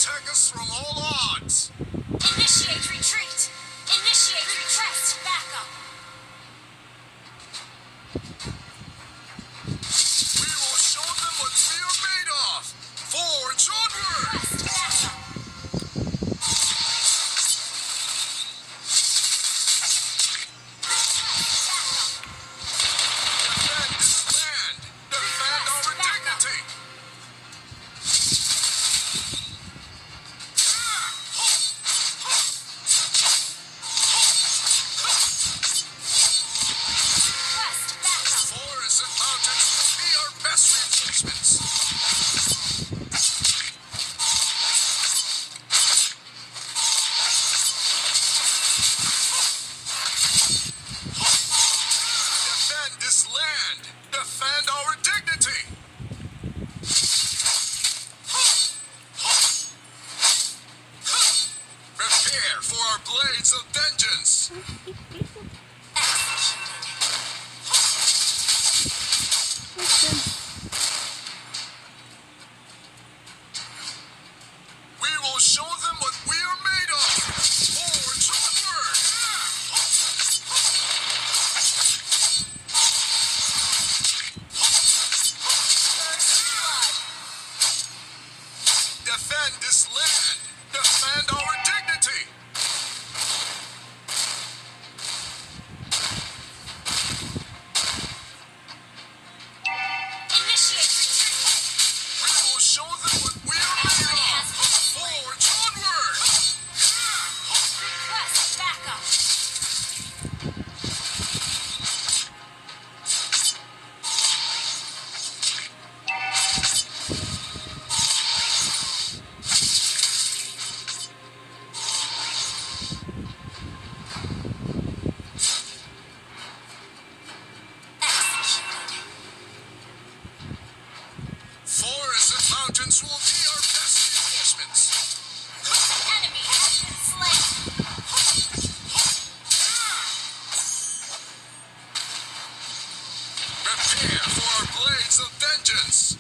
protect us from all odds. Initiate retreat. Initiate request backup. We will show them what we are made of. Forge onward! Request backup. Defend this land. Defend our dignity. Request backup. Forests and mountains will be our best reinforcements. Defend this land. Defend our dignity. Prepare for our blades of vengeance. We will show them what we are made of. Forge onward! Defend this land. Defend our dignity. Initiate retreat. We will show them what we are made of. Forge onward! Request backup. Executed. Forests and mountains will be our best reinforcements. Enemy has been slain. Prepare for our blades of vengeance.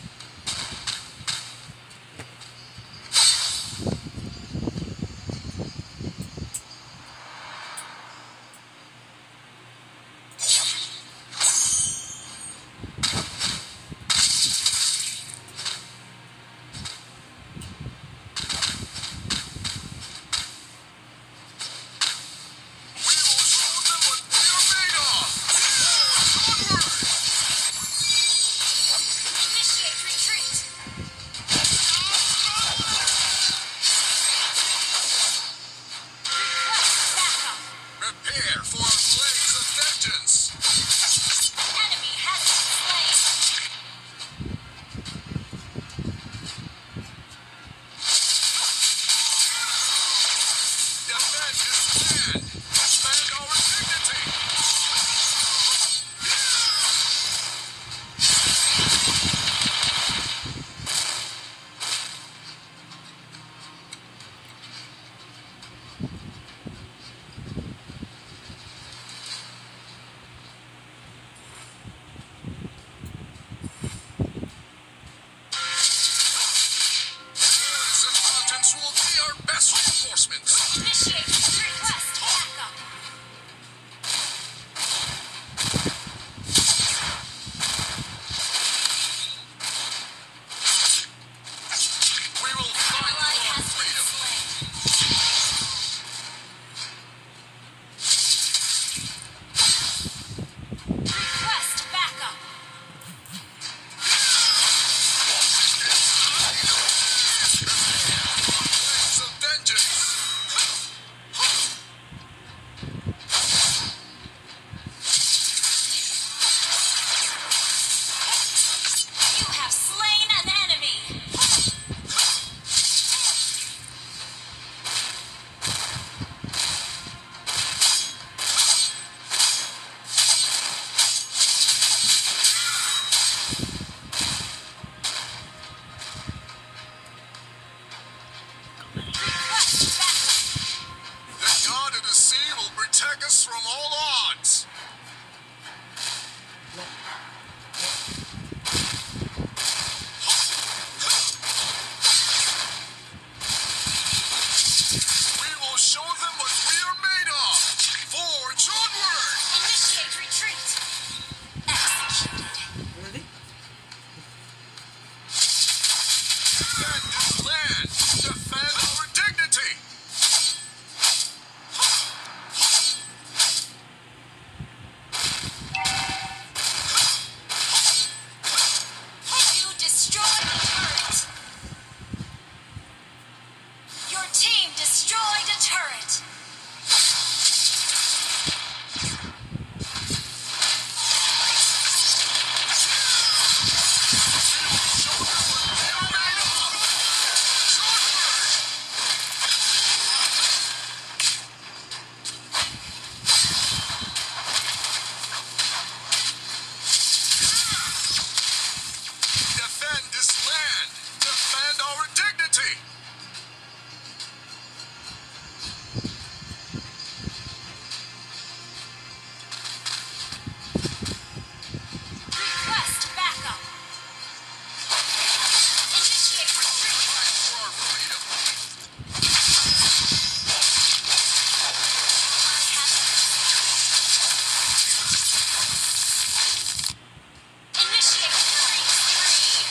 Defend this land! Defend our dignity! You destroyed a turret. Your team destroyed a turret. Show them what we are made of! Onward! Defend this land! Defend our dignity! Request backup. Initiate retreat. Fight for our freedom! Initiate killing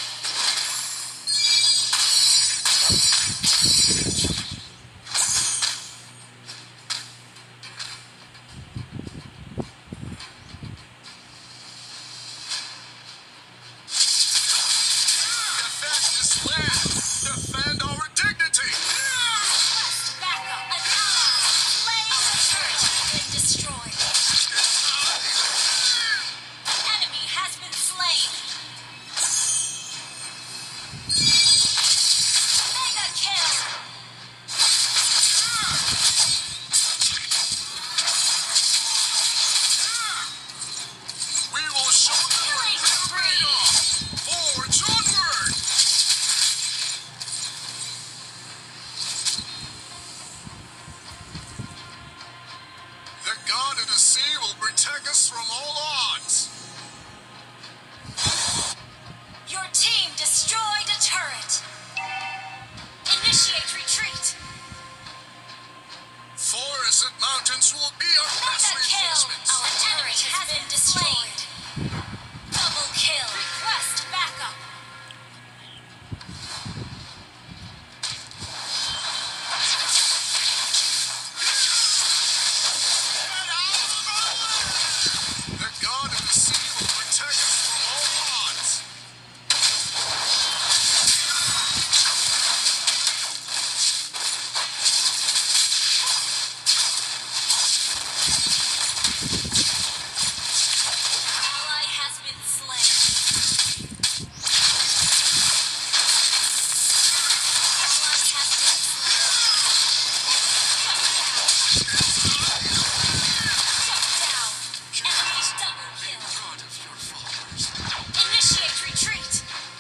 Defend this land! Defend our dignity! Request backup. An ally slain. Our turret has been destroyed. An enemy has been slain. Mega kill. We will show them what we are made of! Forge onward! The God of the sea will protect us from all odds! Your team destroyed a turret. Initiate retreat. Forests and mountains will be our best Mega kill. reinforcements! Our turret has been destroyed. Double kill. Request backup. The God of the sea will protect us from all odds! Ally has been slain. Ally has been slain. Shut down. Enemy double kill. God of your fathers! Initiate retreat.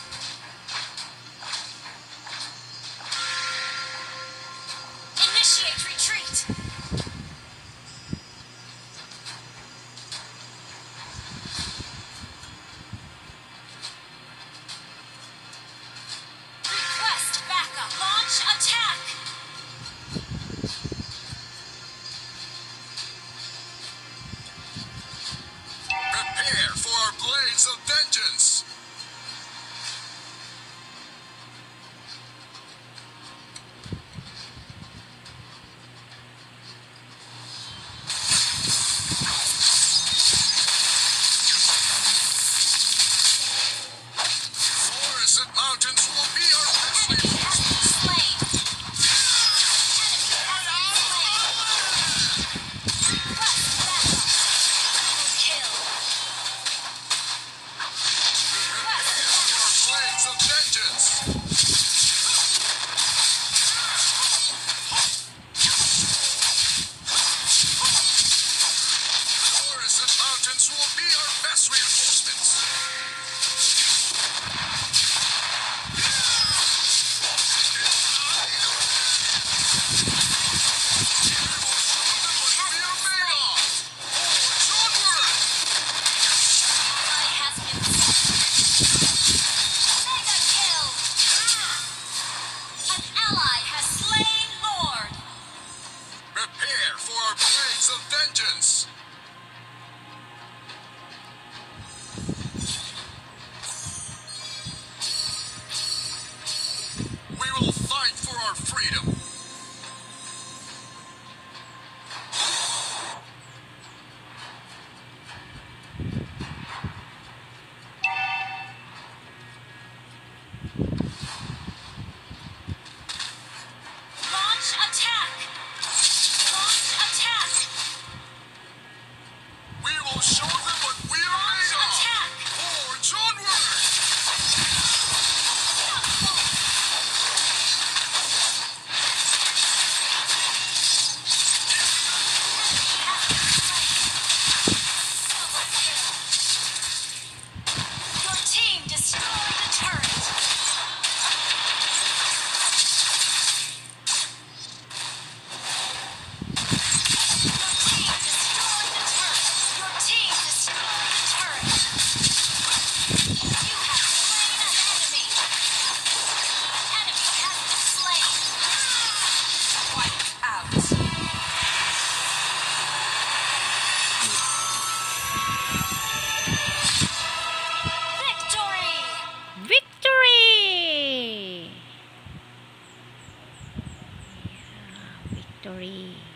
Initiate retreat. Request backup. Launch attack. Prepare for our blades of vengeance! Forests and mountains will be our best Enemy has been reinforcements! slain. Enemy has been slain. Request backup. Double kill. Request Prepare for backup. our blades of vengeance! Forests and mountains will be our best reinforcements! victory.